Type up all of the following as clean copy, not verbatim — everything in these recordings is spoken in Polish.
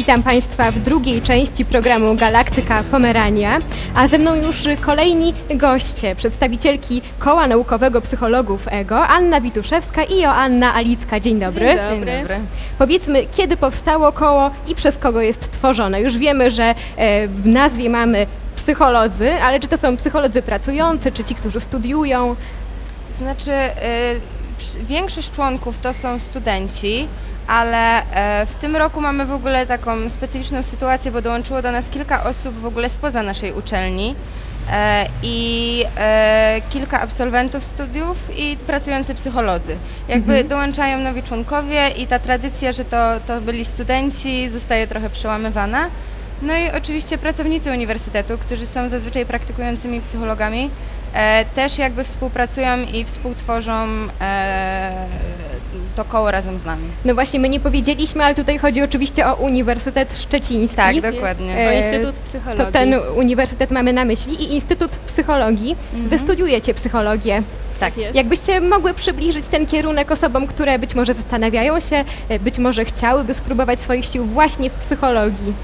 Witam Państwa w drugiej części programu Galaktyka Pomerania, a ze mną już kolejni goście, przedstawicielki Koła Naukowego Psychologów EGO, Anna Wituszewska i Joanna Alicka. Dzień dobry. Dzień dobry. Powiedzmy, kiedy powstało koło i przez kogo jest tworzone? Już wiemy, że w nazwie mamy psycholodzy, ale czy to są psycholodzy pracujący, czy ci, którzy studiują? Znaczy, większość członków to są studenci, ale w tym roku mamy w ogóle taką specyficzną sytuację, bo dołączyło do nas kilka osób w ogóle spoza naszej uczelni i kilka absolwentów studiów i pracujący psycholodzy. Jakby dołączają nowi członkowie i ta tradycja, że to byli studenci, zostaje trochę przełamywana. No i oczywiście pracownicy uniwersytetu, którzy są zazwyczaj praktykującymi psychologami, też jakby współpracują i współtworzą to koło razem z nami. No właśnie, my nie powiedzieliśmy, ale tutaj chodzi oczywiście o Uniwersytet Szczeciński. Tak, dokładnie. O Instytut Psychologii. To ten uniwersytet mamy na myśli i Instytut Psychologii. Wy studiujecie psychologię. Tak jest. Jakbyście mogły przybliżyć ten kierunek osobom, które być może zastanawiają się, być może chciałyby spróbować swoich sił właśnie w psychologii.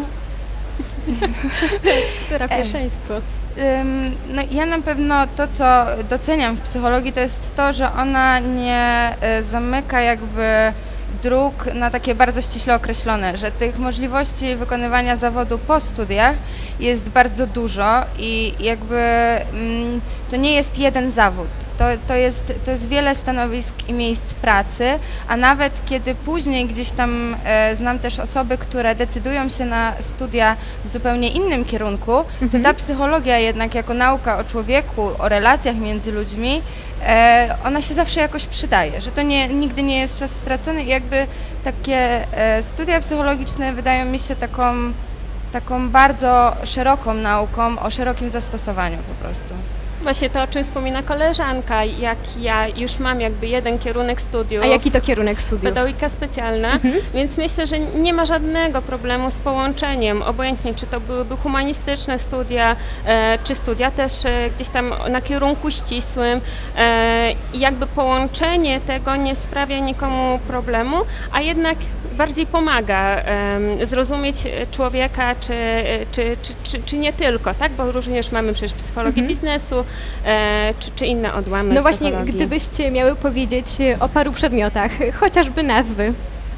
Która pierwszeństwo? No ja na pewno to, co doceniam w psychologii, to jest to, że ona nie zamyka jakby dróg na takie bardzo ściśle określone, że tych możliwości wykonywania zawodu po studiach jest bardzo dużo i jakby to nie jest jeden zawód, to jest wiele stanowisk i miejsc pracy, a nawet kiedy później gdzieś tam znam też osoby, które decydują się na studia w zupełnie innym kierunku, to ta psychologia jednak jako nauka o człowieku, o relacjach między ludźmi, ona się zawsze jakoś przydaje, że to nigdy nie jest czas stracony i jakby takie studia psychologiczne wydają mi się taką bardzo szeroką nauką o szerokim zastosowaniu po prostu. Właśnie to, o czym wspomina koleżanka, jak ja już mam jakby jeden kierunek studiów. A jaki to kierunek studiów? Pedagogika specjalna, więc myślę, że nie ma żadnego problemu z połączeniem, obojętnie czy to byłyby humanistyczne studia, czy studia też gdzieś tam na kierunku ścisłym. I jakby połączenie tego nie sprawia nikomu problemu, a jednak bardziej pomaga zrozumieć człowieka, czy nie tylko, tak? Bo również mamy przecież psychologię biznesu, czy inne odłamy No właśnie, psychologii. gdybyście miały powiedzieć o paru przedmiotach, chociażby nazwy.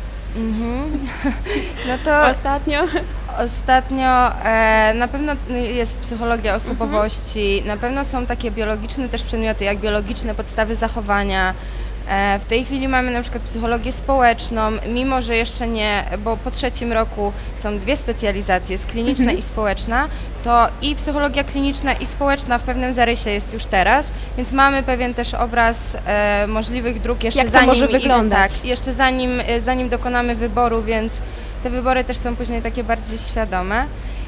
No to ostatnio na pewno jest psychologia osobowości, na pewno są takie biologiczne też przedmioty, jak biologiczne podstawy zachowania. W tej chwili mamy na przykład psychologię społeczną, mimo że jeszcze nie, bo po trzecim roku są dwie specjalizacje, jest kliniczna i społeczna, to i psychologia kliniczna i społeczna w pewnym zarysie jest już teraz, więc mamy pewien też obraz możliwych dróg jeszcze Jak to może wyglądać? Tak, jeszcze zanim dokonamy wyboru, więc te wybory też są później takie bardziej świadome.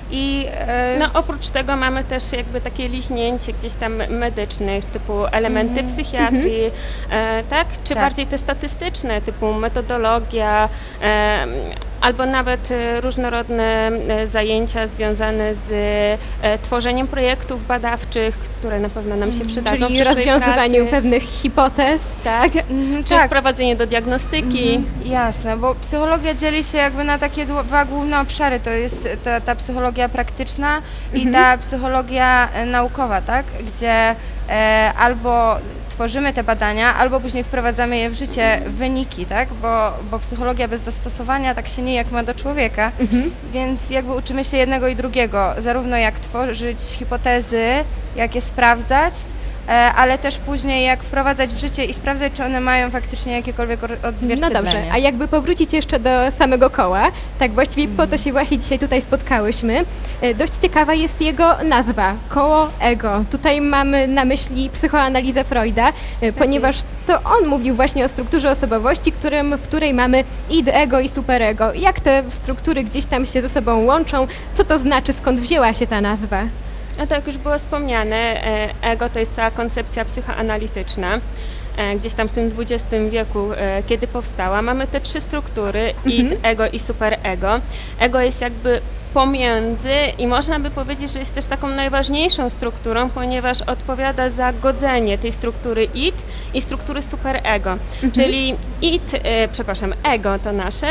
No oprócz tego mamy też jakby takie liźnięcie gdzieś tam medycznych, typu elementy psychiatrii, tak? Czy bardziej te statystyczne, typu metodologia, albo nawet różnorodne zajęcia związane z tworzeniem projektów badawczych, które na pewno nam się przydadzą Czyli w przyszłej rozwiązywaniu pracy. pewnych hipotez. Tak, czy tak. wprowadzenie do diagnostyki. Jasne, bo psychologia dzieli się jakby na takie dwa główne obszary, to jest ta psychologia praktyczna i ta psychologia naukowa, tak? Gdzie albo tworzymy te badania, albo później wprowadzamy je w życie, wyniki, tak? Bo psychologia bez zastosowania tak się nijak ma do człowieka, więc jakby uczymy się jednego i drugiego, zarówno jak tworzyć hipotezy, jak je sprawdzać, ale też później jak wprowadzać w życie i sprawdzać, czy one mają faktycznie jakiekolwiek odzwierciedlenie. No dobrze, a jakby powrócić jeszcze do samego koła, tak właściwie po to się właśnie dzisiaj tutaj spotkałyśmy, dość ciekawa jest jego nazwa, koło EGO. Tutaj mamy na myśli psychoanalizę Freuda, ponieważ to on mówił właśnie o strukturze osobowości, w której mamy id, ego i superego. Jak te struktury gdzieś tam się ze sobą łączą, co to znaczy, skąd wzięła się ta nazwa? No to jak już było wspomniane, ego to jest cała koncepcja psychoanalityczna. Gdzieś tam w tym XX wieku, kiedy powstała, mamy te trzy struktury, id, ego i superego. Ego jest jakby pomiędzy i można by powiedzieć, że jest też taką najważniejszą strukturą, ponieważ odpowiada za godzenie tej struktury id i struktury superego. Czyli ego to nasze,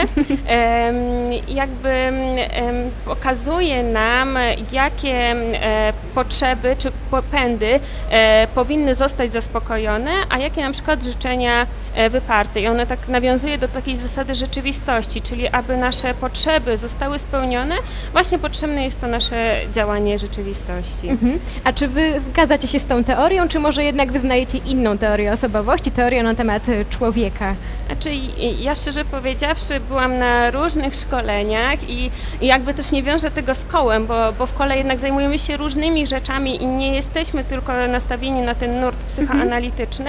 pokazuje nam, jakie potrzeby czy popędy powinny zostać zaspokojone, a jakie na przykład życzenia wyparte. I one tak nawiązuje do takiej zasady rzeczywistości, czyli aby nasze potrzeby zostały spełnione, właśnie potrzebne jest to nasze działanie rzeczywistości. A czy wy zgadzacie się z tą teorią, czy może jednak wyznajecie inną teorię osobowości, teorię na temat człowieka? Znaczy, ja szczerze powiedziawszy byłam na różnych szkoleniach i jakby też nie wiążę tego z kołem, bo w kole jednak zajmujemy się różnymi rzeczami i nie jesteśmy tylko nastawieni na ten nurt psychoanalityczny.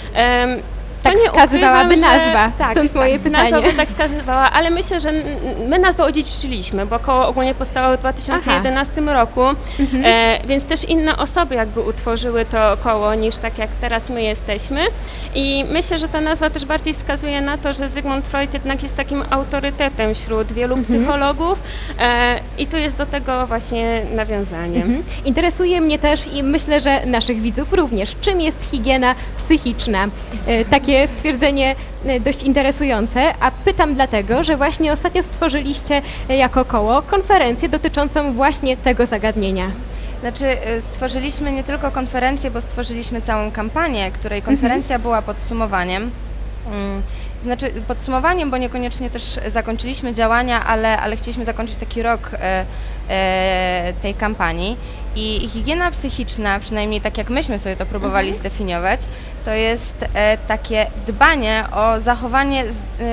Tak wskazywałaby nazwa, stąd moje pytanie. Nazwa by tak wskazywała, ale myślę, że my nazwę odziedziczyliśmy, bo koło ogólnie powstało w 2011 roku, więc też inne osoby jakby utworzyły to koło niż tak jak teraz my jesteśmy i myślę, że ta nazwa też bardziej wskazuje na to, że Zygmunt Freud jednak jest takim autorytetem wśród wielu psychologów i tu jest do tego właśnie nawiązanie. Interesuje mnie też i myślę, że naszych widzów również, czym jest higiena psychiczna. Takie stwierdzenie dość interesujące, a pytam dlatego, że właśnie ostatnio stworzyliście jako koło konferencję dotyczącą właśnie tego zagadnienia. Znaczy, stworzyliśmy nie tylko konferencję, bo stworzyliśmy całą kampanię, której konferencja była podsumowaniem. Znaczy podsumowaniem, bo niekoniecznie też zakończyliśmy działania, ale chcieliśmy zakończyć taki rok tej kampanii. I higiena psychiczna, przynajmniej tak jak myśmy sobie to próbowali zdefiniować, to jest takie dbanie o zachowanie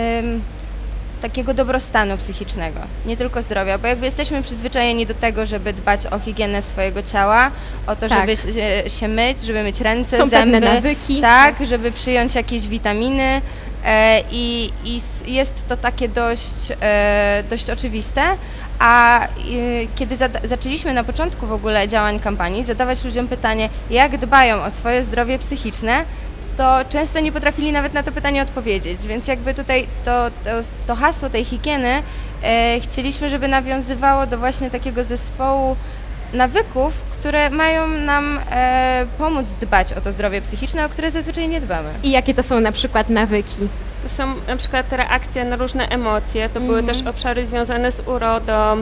takiego dobrostanu psychicznego, nie tylko zdrowia, bo jakby jesteśmy przyzwyczajeni do tego, żeby dbać o higienę swojego ciała, o to, żeby się myć, żeby myć ręce, Są zęby, pewne nawyki. tak, żeby przyjąć jakieś witaminy i jest to takie dość oczywiste, a kiedy zaczęliśmy na początku w ogóle działań kampanii zadawać ludziom pytanie, jak dbają o swoje zdrowie psychiczne, to często nie potrafili nawet na to pytanie odpowiedzieć, więc jakby tutaj to hasło tej higieny chcieliśmy, żeby nawiązywało do właśnie takiego zespołu nawyków, które mają nam pomóc dbać o to zdrowie psychiczne, o które zazwyczaj nie dbamy. I jakie to są na przykład nawyki? To są na przykład reakcje na różne emocje, to były też obszary związane z urodą,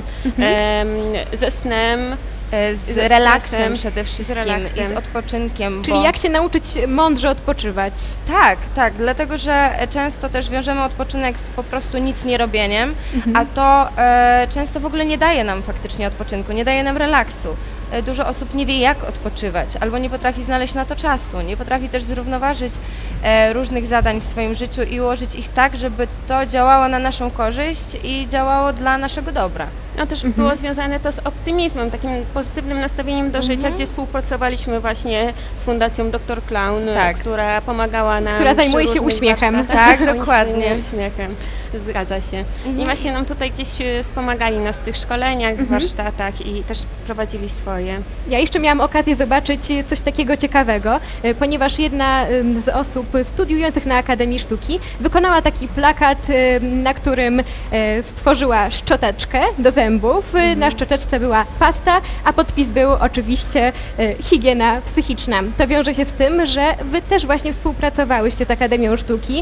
ze snem, z relaksem przede wszystkim i z odpoczynkiem. Czyli jak się nauczyć mądrze odpoczywać? Tak, dlatego że często też wiążemy odpoczynek z po prostu nic nie robieniem, a to często w ogóle nie daje nam faktycznie odpoczynku, nie daje nam relaksu. Dużo osób nie wie, jak odpoczywać, albo nie potrafi znaleźć na to czasu, nie potrafi też zrównoważyć różnych zadań w swoim życiu i ułożyć ich tak, żeby to działało na naszą korzyść i działało dla naszego dobra. No też było związane to z optymizmem, takim pozytywnym nastawieniem do życia, gdzie współpracowaliśmy właśnie z Fundacją Dr. Clown, która pomagała nam. Która zajmuje się uśmiechem. Tak, dokładnie. Uśmiechem, zgadza się. I właśnie nam tutaj gdzieś wspomagali nas w tych szkoleniach, warsztatach i też prowadzili swoje. Ja jeszcze miałam okazję zobaczyć coś takiego ciekawego, ponieważ jedna z osób studiujących na Akademii Sztuki wykonała taki plakat, na którym stworzyła szczoteczkę do zębów. Na szczoteczce była pasta, a podpis był oczywiście higiena psychiczna. To wiąże się z tym, że wy też właśnie współpracowałyście z Akademią Sztuki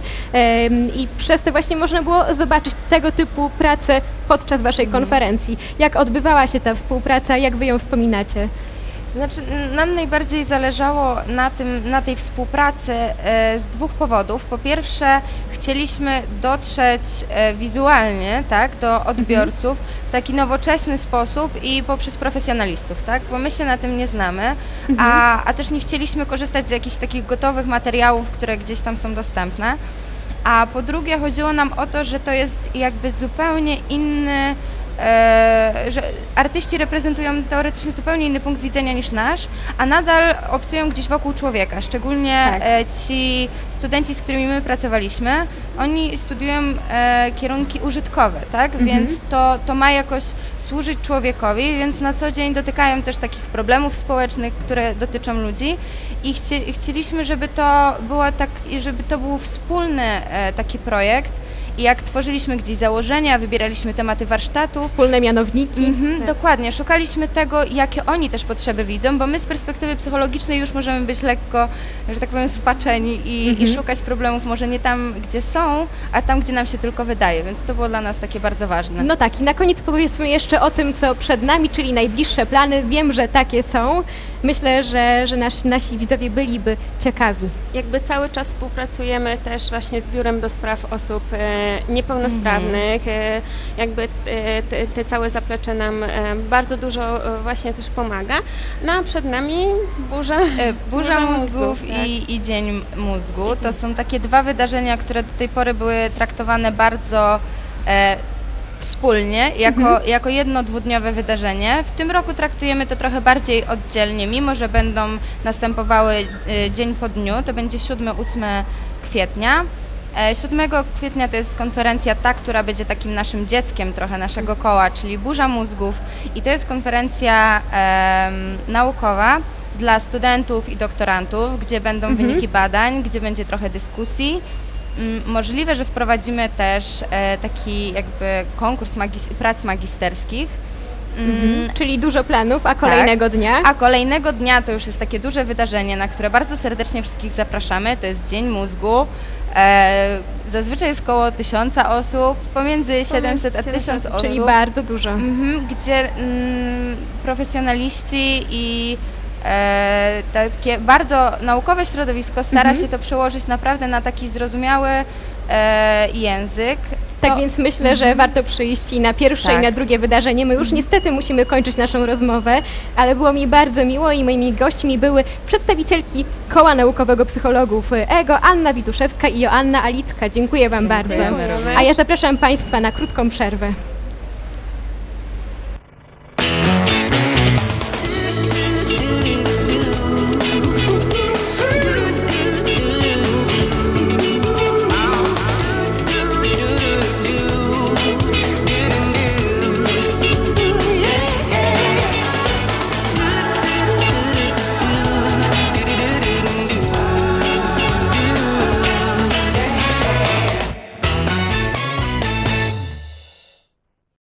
i przez to właśnie można było zobaczyć tego typu pracę podczas waszej konferencji. Jak odbywała się ta współpraca, jak wy ją wspominacie? Znaczy, nam najbardziej zależało na tej współpracy z dwóch powodów. Po pierwsze, chcieliśmy dotrzeć wizualnie, tak, do odbiorców w taki nowoczesny sposób i poprzez profesjonalistów, tak, bo my się na tym nie znamy, a też nie chcieliśmy korzystać z jakichś takich gotowych materiałów, które gdzieś tam są dostępne. A po drugie, chodziło nam o to, że to jest jakby zupełnie inny, że artyści reprezentują teoretycznie zupełnie inny punkt widzenia niż nasz, a nadal obcują gdzieś wokół człowieka, szczególnie ci studenci, z którymi my pracowaliśmy, oni studiują kierunki użytkowe, tak, więc to ma jakoś służyć człowiekowi, więc na co dzień dotykają też takich problemów społecznych, które dotyczą ludzi i chcieliśmy, żeby to był wspólny taki projekt I jak tworzyliśmy gdzieś założenia, wybieraliśmy tematy warsztatów, Wspólne mianowniki. dokładnie, szukaliśmy tego, jakie oni też potrzeby widzą, bo my z perspektywy psychologicznej już możemy być lekko, że tak powiem, spaczeni i szukać problemów może nie tam, gdzie są, a tam, gdzie nam się tylko wydaje, więc to było dla nas takie bardzo ważne. No tak, i na koniec powiedzmy jeszcze o tym, co przed nami, czyli najbliższe plany. Wiem, że takie są. Myślę, że nasi widzowie byliby ciekawi. Jakby cały czas współpracujemy też właśnie z Biurem do Spraw Osób Niepełnosprawnych. Jakby te całe zaplecze nam bardzo dużo właśnie też pomaga. No a przed nami Burza mózgów tak. i Dzień Mózgu. To są takie dwa wydarzenia, które do tej pory były traktowane bardzo wspólnie, jako jedno dwudniowe wydarzenie. W tym roku traktujemy to trochę bardziej oddzielnie, mimo że będą następowały dzień po dniu, to będzie 7-8 kwietnia. 7 kwietnia to jest konferencja ta, która będzie takim naszym dzieckiem trochę naszego koła, czyli Burza Mózgów, i to jest konferencja naukowa dla studentów i doktorantów, gdzie będą wyniki badań, gdzie będzie trochę dyskusji. Możliwe, że wprowadzimy też taki jakby konkurs prac magisterskich. Czyli dużo planów, a kolejnego dnia? A kolejnego dnia to już jest takie duże wydarzenie, na które bardzo serdecznie wszystkich zapraszamy. To jest Dzień Mózgu. Zazwyczaj jest około 1000 osób, pomiędzy 700 a 1000 osób. Czyli bardzo dużo. Gdzie profesjonaliści i takie bardzo naukowe środowisko stara się to przełożyć naprawdę na taki zrozumiały język. Tak więc myślę, że warto przyjść i na pierwsze i na drugie wydarzenie. My już niestety musimy kończyć naszą rozmowę, ale było mi bardzo miło i moimi gośćmi były przedstawicielki Koła Naukowego Psychologów EGO, Anna Wituszewska i Joanna Alicka. Dziękuję Wam bardzo. Dziękujemy. A ja zapraszam Państwa na krótką przerwę.